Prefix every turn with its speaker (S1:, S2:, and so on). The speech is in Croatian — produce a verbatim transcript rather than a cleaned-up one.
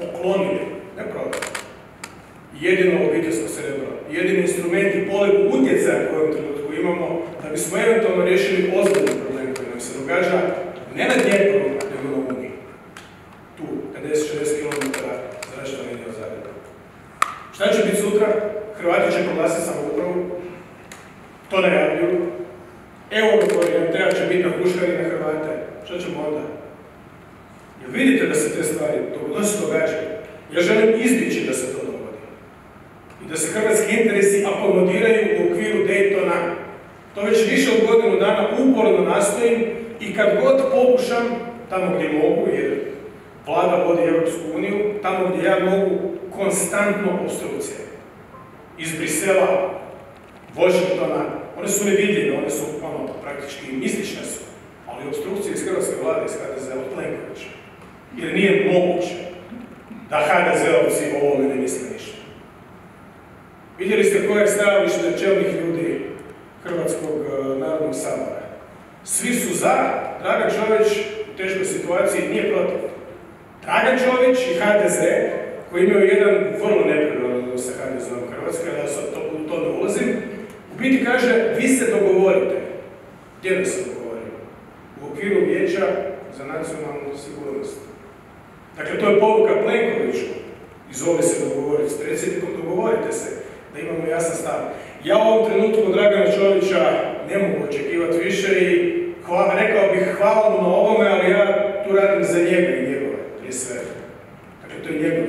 S1: poklonili, ne prodali. Jedino obiteljsko srebro, jedini instrument i poliku utjecaja koje u ovom trenutku imamo da bismo eventualno riješili ozbiljni problem koji nam se događa ne na Dnjepru, nego na Uni. Tu, pedeset do šezdeset kilometara zračna linija od Zagreba. Šta će biti sutra? Hrvati će proglasiti samoupravu, to najavljuju. Evo ga treba će biti napuškani na Hrvate. Šta ćemo onda? Jer vidite da se te stvari događaju. Ja želim izbjeći da se to dogodi. I da se hrvatski interesi akomodiraju u okviru Daytona. To već više od godinu dana uporno nastojim i kad god pokušam, tamo gdje mogu, jer vlada vodi Europsku uniju, tamo gdje ja mogu, konstantno obstrukcije. Iz Brisela, Washingtona, one su nevidljive, one su ono, praktički mistične su, ali obstrukcije iz hrvatske vlade, iz H D Z-a od Plenkovića. Jer nije moguće da H D Z-ovci o ovome ne misle ništa. Vidjeli ste koje je stajalište čelnih ljudi Hrvatskog narodnog sabora. Svi su za, Dragan Čović u teškoj situaciji nije protiv. Dragan Čović i H D Z, koji imaju jedan vrlo neprirodan odnos sa H D Z-om Hrvatske, da sad to, u to ne ulazim, u biti kaže, vi se dogovorite. Gdje da se dogovorimo? U okviru Vijeća za nacionalnu sigurnost. Dakle, to je poruka Plenkoviću. Izvoli se dogovoriti s predsjednikom, dogovorite se, da imamo jasan stav. Ja u ovom trenutku od Dragana Čovića ne mogu očekivati više i hvala, rekao bih hvala mu na ovome, ali ja tu radim za njega i njegove, prije svega. Dakle, to je njegov